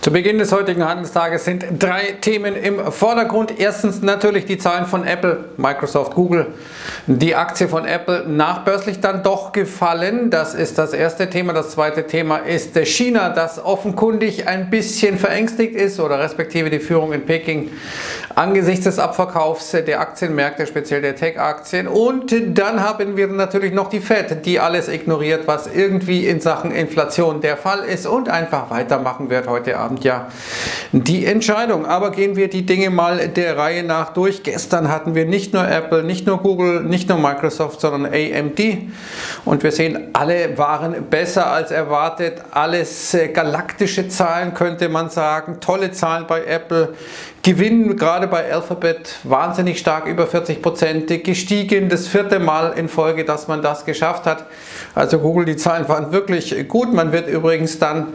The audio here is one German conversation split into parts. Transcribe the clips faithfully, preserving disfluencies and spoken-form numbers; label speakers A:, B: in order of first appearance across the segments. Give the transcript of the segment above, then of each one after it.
A: Zu Beginn des heutigen Handelstages sind drei Themen im Vordergrund. Erstens natürlich die Zahlen von Apple, Microsoft, Google. Die Aktie von Apple nachbörslich dann doch gefallen. Das ist das erste Thema. Das zweite Thema ist China, das offenkundig ein bisschen verängstigt ist oder respektive die Führung in Peking angesichts des Abverkaufs der Aktienmärkte, speziell der Tech-Aktien. Und dann haben wir natürlich noch die Fed, die alles ignoriert, was irgendwie in Sachen Inflation der Fall ist und einfach weitermachen wird heute Abend. Ja, die Entscheidung. Aber gehen wir die Dinge mal der Reihe nach durch. Gestern hatten wir nicht nur Apple, nicht nur Google, nicht nur Microsoft, sondern A M D. Und wir sehen, alle waren besser als erwartet. Alles galaktische Zahlen, könnte man sagen. Tolle Zahlen bei Apple. Gewinn gerade bei Alphabet wahnsinnig stark, über vierzig Prozent gestiegen. Das vierte Mal in Folge, dass man das geschafft hat. Also Google, die Zahlen waren wirklich gut. Man wird übrigens dann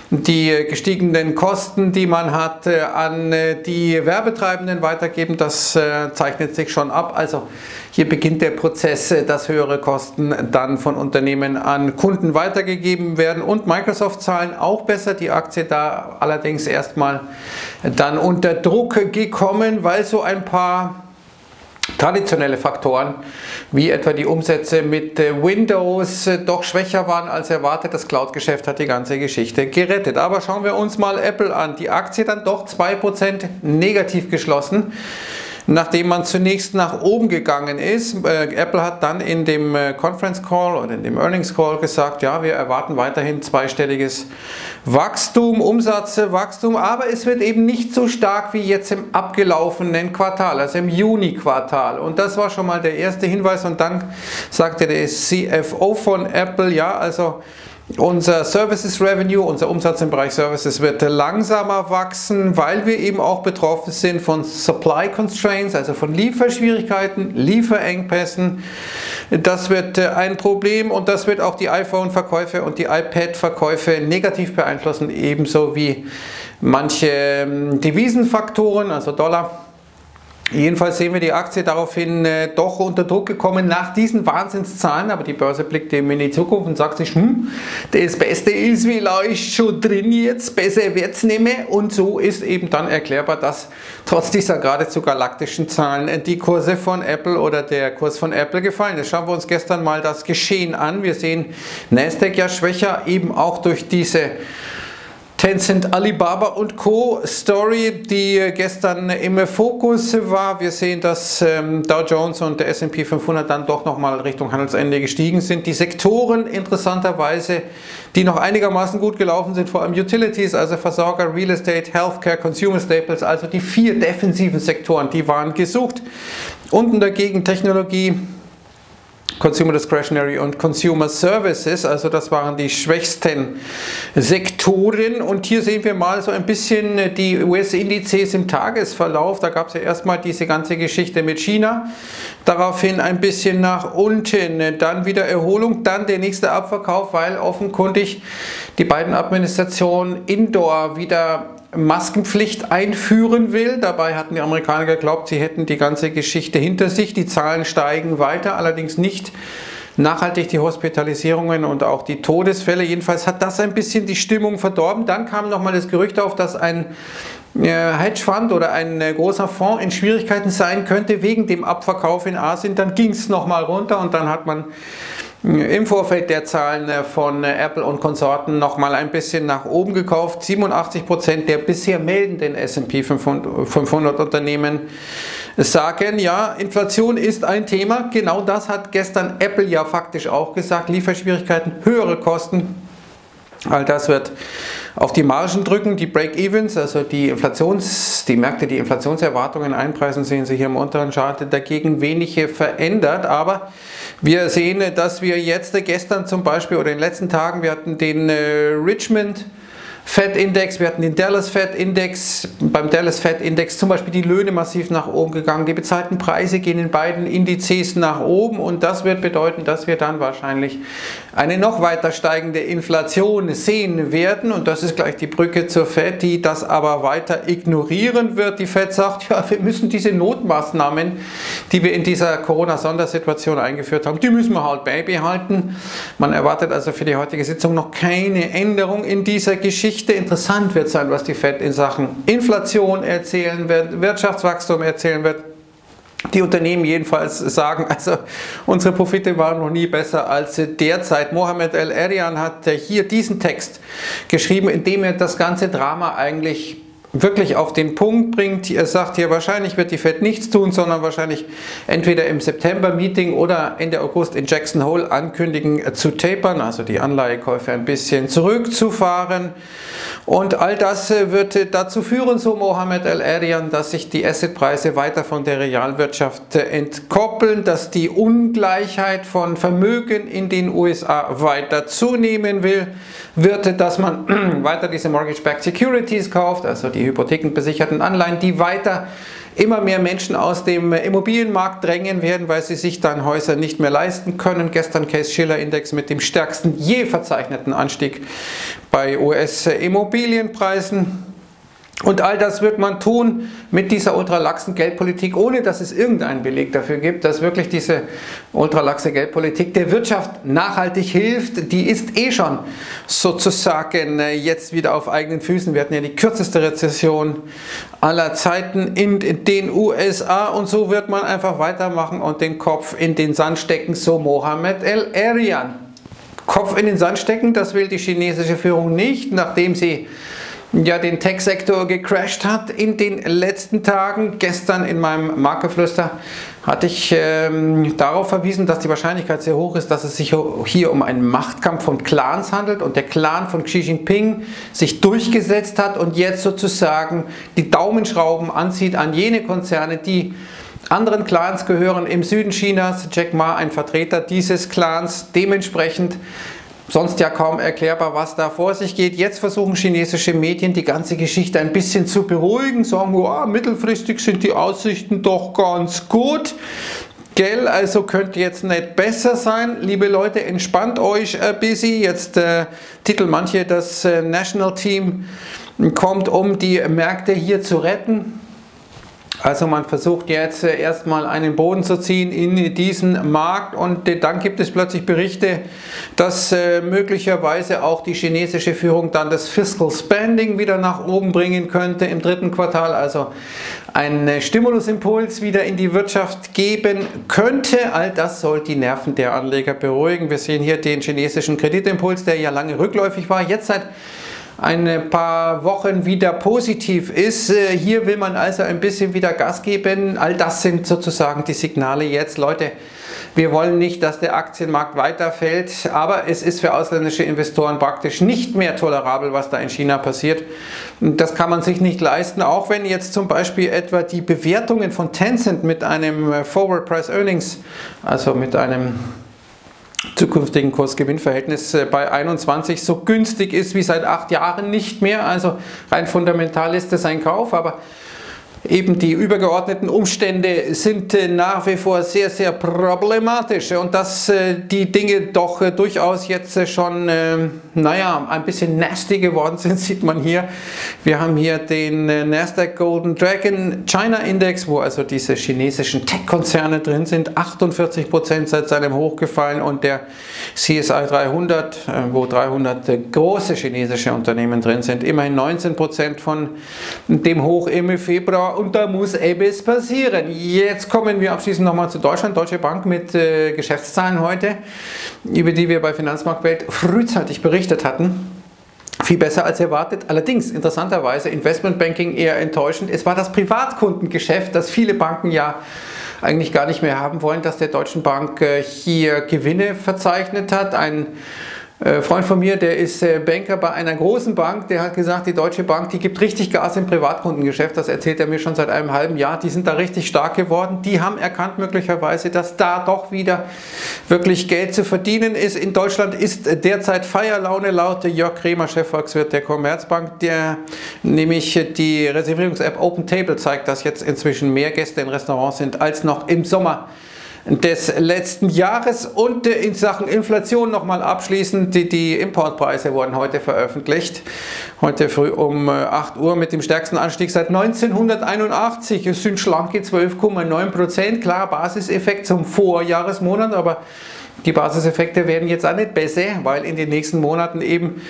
A: die gestiegenen Kosten, die man hat, an die Werbetreibenden weitergeben. Das zeichnet sich schon ab. Also hier beginnt der Prozess, dass höhere Kosten dann von Unternehmen an Kunden weitergegeben werden. Und Microsoft-Zahlen auch besser. Die Aktie da allerdings erstmal dann unter Druck gekommen, weil so ein paar traditionelle Faktoren, wie etwa die Umsätze mit Windows, doch schwächer waren als erwartet. Das Cloud-Geschäft hat die ganze Geschichte gerettet. Aber schauen wir uns mal Apple an. Die Aktie dann doch zwei Prozent negativ geschlossen, nachdem man zunächst nach oben gegangen ist. Äh, Apple hat dann in dem äh, Conference Call oder in dem Earnings Call gesagt, ja, wir erwarten weiterhin zweistelliges Wachstum, Umsatzwachstum, aber es wird eben nicht so stark wie jetzt im abgelaufenen Quartal, also im Juni-Quartal. Und das war schon mal der erste Hinweis. Und dann sagte der C F O von Apple, ja, also unser Services Revenue, unser Umsatz im Bereich Services wird langsamer wachsen, weil wir eben auch betroffen sind von Supply Constraints, also von Lieferschwierigkeiten, Lieferengpässen. Das wird ein Problem und das wird auch die iPhone-Verkäufe und die iPad-Verkäufe negativ beeinflussen, ebenso wie manche Devisenfaktoren, also Dollar. Jedenfalls sehen wir die Aktie daraufhin äh, doch unter Druck gekommen nach diesen Wahnsinnszahlen, aber die Börse blickt eben in die Zukunft und sagt sich, hm, das Beste ist vielleicht schon drin jetzt, besser wird's nicht mehr. Und so ist eben dann erklärbar, dass trotz dieser geradezu galaktischen Zahlen die Kurse von Apple oder der Kurs von Apple gefallen ist. Schauen wir uns gestern mal das Geschehen an. Wir sehen Nasdaq ja schwächer, eben auch durch diese Tencent, Alibaba und Co. Story, die gestern im Fokus war. Wir sehen, dass ähm, Dow Jones und der S und P fünfhundert dann doch nochmal Richtung Handelsende gestiegen sind. Die Sektoren interessanterweise, die noch einigermaßen gut gelaufen sind, vor allem Utilities, also Versorger, Real Estate, Healthcare, Consumer Staples, also die vier defensiven Sektoren, die waren gesucht. Unten dagegen Technologie, Consumer Discretionary und Consumer Services, also das waren die schwächsten Sektoren. Und hier sehen wir mal so ein bisschen die U S-Indizes im Tagesverlauf. Da gab es ja erstmal diese ganze Geschichte mit China, daraufhin ein bisschen nach unten, dann wieder Erholung, dann der nächste Abverkauf, weil offenkundig die beiden Administrationen Indoor wieder Maskenpflicht einführen will. Dabei hatten die Amerikaner geglaubt, sie hätten die ganze Geschichte hinter sich. Die Zahlen steigen weiter, allerdings nicht nachhaltig die Hospitalisierungen und auch die Todesfälle. Jedenfalls hat das ein bisschen die Stimmung verdorben. Dann kam nochmal das Gerücht auf, dass ein Hedgefonds oder ein großer Fonds in Schwierigkeiten sein könnte wegen dem Abverkauf in Asien. Dann ging es nochmal runter und dann hat man im Vorfeld der Zahlen von Apple und Konsorten nochmal ein bisschen nach oben gekauft. siebenundachtzig Prozent der bisher meldenden S und P fünfhundert Unternehmen sagen, ja, Inflation ist ein Thema. Genau das hat gestern Apple ja faktisch auch gesagt. Lieferschwierigkeiten, höhere Kosten. All das wird auf die Margen drücken, die Break-Evens, also die Inflations, die Märkte, die Inflationserwartungen einpreisen, sehen Sie hier im unteren Chart, dagegen wenig verändert. Aber wir sehen, dass wir jetzt gestern zum Beispiel oder in den letzten Tagen, wir hatten den äh, Richmond Fed Index, wir hatten den Dallas Fed Index, beim Dallas Fed Index zum Beispiel die Löhne massiv nach oben gegangen, die bezahlten Preise gehen in beiden Indizes nach oben und das wird bedeuten, dass wir dann wahrscheinlich eine noch weiter steigende Inflation sehen werden und das ist gleich die Brücke zur Fed, die das aber weiter ignorieren wird. Die Fed sagt, ja, wir müssen diese Notmaßnahmen, die wir in dieser Corona-Sondersituation eingeführt haben, die müssen wir halt beibehalten. Man erwartet also für die heutige Sitzung noch keine Änderung in dieser Geschichte. Geschichte. Interessant wird sein, was die Fed in Sachen Inflation erzählen wird, Wirtschaftswachstum erzählen wird. Die Unternehmen jedenfalls sagen, also unsere Profite waren noch nie besser als derzeit. Mohamed El-Erian hat hier diesen Text geschrieben, in dem er das ganze Drama eigentlich wirklich auf den Punkt bringt. Er sagt hier, wahrscheinlich wird die Fed nichts tun, sondern wahrscheinlich entweder im September-Meeting oder Ende August in Jackson Hole ankündigen zu tapern, also die Anleihekäufe ein bisschen zurückzufahren. Und all das wird dazu führen, so Mohamed El-Erian, dass sich die Assetpreise weiter von der Realwirtschaft entkoppeln, dass die Ungleichheit von Vermögen in den U S A weiter zunehmen will, wird, dass man weiter diese Mortgage-Backed Securities kauft, also die hypothekenbesicherten Anleihen, die weiter immer mehr Menschen aus dem Immobilienmarkt drängen werden, weil sie sich dann Häuser nicht mehr leisten können. Gestern Case-Shiller-Index mit dem stärksten je verzeichneten Anstieg bei U S-Immobilienpreisen. Und all das wird man tun mit dieser ultralaxen Geldpolitik, ohne dass es irgendeinen Beleg dafür gibt, dass wirklich diese ultralaxe Geldpolitik der Wirtschaft nachhaltig hilft. Die ist eh schon sozusagen jetzt wieder auf eigenen Füßen. Wir hatten ja die kürzeste Rezession aller Zeiten in den U S A und so wird man einfach weitermachen und den Kopf in den Sand stecken, so Mohamed El-Erian. Kopf in den Sand stecken, das will die chinesische Führung nicht, nachdem sie ja den Tech-Sektor gecrashed hat in den letzten Tagen. Gestern in meinem Marktgeflüster hatte ich ähm, darauf verwiesen, dass die Wahrscheinlichkeit sehr hoch ist, dass es sich hier um einen Machtkampf von Clans handelt und der Clan von Xi Jinping sich durchgesetzt hat und jetzt sozusagen die Daumenschrauben anzieht an jene Konzerne, die anderen Clans gehören im Süden Chinas. Jack Ma, ein Vertreter dieses Clans, dementsprechend sonst ja kaum erklärbar, was da vor sich geht. Jetzt versuchen chinesische Medien die ganze Geschichte ein bisschen zu beruhigen, sagen, oh, mittelfristig sind die Aussichten doch ganz gut. Gell, also könnte jetzt nicht besser sein. Liebe Leute, entspannt euch ein bisschen. Jetzt äh, titeln manche, das äh, National Team kommt, um die Märkte hier zu retten. Also man versucht jetzt erstmal einen Boden zu ziehen in diesen Markt und dann gibt es plötzlich Berichte, dass äh, möglicherweise auch die chinesische Führung dann das Fiscal Spending wieder nach oben bringen könnte im dritten Quartal, also einen Stimulusimpuls wieder in die Wirtschaft geben könnte. All das soll die Nerven der Anleger beruhigen. Wir sehen hier den chinesischen Kreditimpuls, der ja lange rückläufig war, jetzt seit ein paar Wochen wieder positiv ist. Hier will man also ein bisschen wieder Gas geben. All das sind sozusagen die Signale jetzt. Leute, wir wollen nicht, dass der Aktienmarkt weiterfällt, aber es ist für ausländische Investoren praktisch nicht mehr tolerabel, was da in China passiert. Das kann man sich nicht leisten, auch wenn jetzt zum Beispiel etwa die Bewertungen von Tencent mit einem Forward Price Earnings, also mit einem zukünftigen Kurs-Gewinn-Verhältnis bei einundzwanzig so günstig ist wie seit acht Jahren nicht mehr. Also rein fundamental ist das ein Kauf, aber eben die übergeordneten Umstände sind nach wie vor sehr, sehr problematisch und dass die Dinge doch durchaus jetzt schon, naja, ein bisschen nasty geworden sind, sieht man hier. Wir haben hier den Nasdaq Golden Dragon China Index, wo also diese chinesischen Tech-Konzerne drin sind, achtundvierzig Prozent seit seinem Hoch gefallen und der C S I dreihundert, wo dreihundert große chinesische Unternehmen drin sind, immerhin neunzehn Prozent von dem Hoch im Februar. Und da muss etwas passieren. Jetzt kommen wir abschließend nochmal zu Deutschland. Deutsche Bank mit äh, Geschäftszahlen heute, über die wir bei Finanzmarktwelt frühzeitig berichtet hatten. Viel besser als erwartet. Allerdings, interessanterweise, Investmentbanking eher enttäuschend. Es war das Privatkundengeschäft, das viele Banken ja eigentlich gar nicht mehr haben wollen, dass der Deutschen Bank äh, hier Gewinne verzeichnet hat. Ein Ein Freund von mir, der ist Banker bei einer großen Bank, der hat gesagt, die Deutsche Bank, die gibt richtig Gas im Privatkundengeschäft, das erzählt er mir schon seit einem halben Jahr, die sind da richtig stark geworden, die haben erkannt möglicherweise, dass da doch wieder wirklich Geld zu verdienen ist. In Deutschland ist derzeit Feierlaune laut Jörg Kremer, Chefvolkswirt der Commerzbank, der nämlich die Reservierungs-App Open Table zeigt, dass jetzt inzwischen mehr Gäste in Restaurants sind als noch im Sommer des letzten Jahres. Und in Sachen Inflation nochmal abschließend, die, die Importpreise wurden heute veröffentlicht, heute früh um acht Uhr mit dem stärksten Anstieg seit neunzehnhunderteinundachtzig. Es sind schlanke zwölf Komma neun Prozent, klar Basiseffekt zum Vorjahresmonat, aber die Basiseffekte werden jetzt auch nicht besser, weil in den nächsten Monaten eben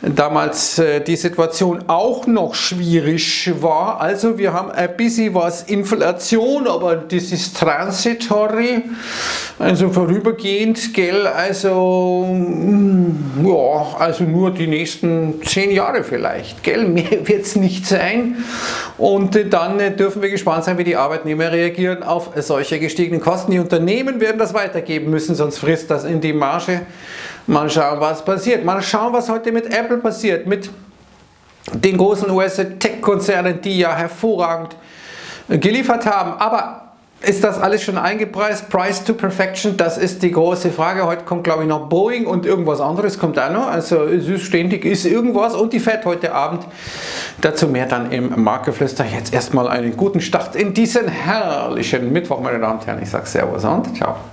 A: damals äh, die Situation auch noch schwierig war. Also wir haben ein bisschen was Inflation, aber das ist transitory, also vorübergehend, gell, also, ja, also nur die nächsten zehn Jahre vielleicht, gell, mehr wird es nicht sein. Und äh, dann äh, dürfen wir gespannt sein, wie die Arbeitnehmer reagieren auf solche gestiegenen Kosten. Die Unternehmen werden das weitergeben müssen, sonst frisst das in die Marge. Mal schauen, was passiert. Mal schauen, was heute mit Apple passiert, mit den großen U S-Tech-Konzernen, die ja hervorragend geliefert haben. Aber ist das alles schon eingepreist? Price to Perfection, das ist die große Frage. Heute kommt, glaube ich, noch Boeing und irgendwas anderes kommt auch noch. Also es ist ständig ist irgendwas und die Fed heute Abend. Dazu mehr dann im Marktgeflüster. Jetzt erstmal einen guten Start in diesen herrlichen Mittwoch, meine Damen und Herren. Ich sage Servus und ciao.